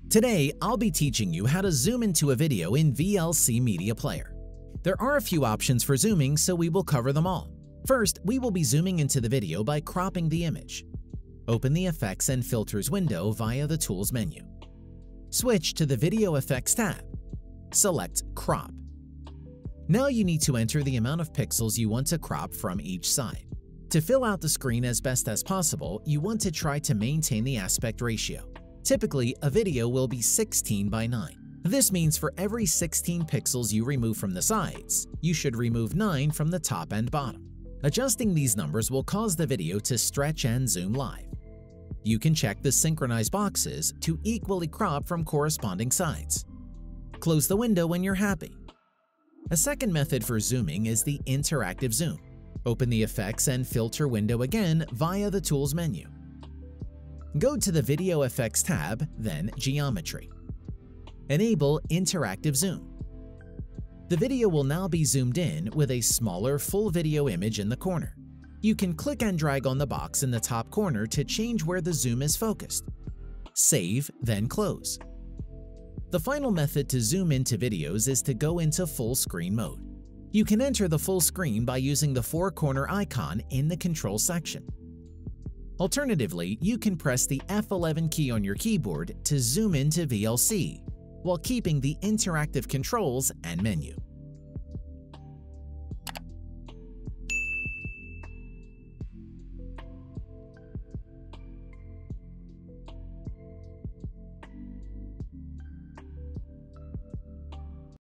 Today, I'll be teaching you how to zoom into a video in VLC Media Player. There are a few options for zooming, so we will cover them all. First, we will be zooming into the video by cropping the image. Open the Effects and Filters window via the Tools menu. Switch to the Video Effects tab. Select Crop. Now you need to enter the amount of pixels you want to crop from each side. To fill out the screen as best as possible, you want to try to maintain the aspect ratio. Typically, a video will be 16 by 9. This means for every 16 pixels you remove from the sides, you should remove 9 from the top and bottom. Adjusting these numbers will cause the video to stretch and zoom live. You can check the synchronize boxes to equally crop from corresponding sides. Close the window when you're happy. A second method for zooming is the interactive zoom. Open the Effects and Filter window again via the Tools menu. Go to the Video Effects tab, then Geometry. Enable Interactive Zoom. The video will now be zoomed in with a smaller full video image in the corner. You can click and drag on the box in the top corner to change where the zoom is focused. Save, then close. The final method to zoom into videos is to go into full screen mode. You can enter the full screen by using the four-corner icon in the Control section. Alternatively, you can press the F11 key on your keyboard to zoom into VLC, while keeping the interactive controls and menu.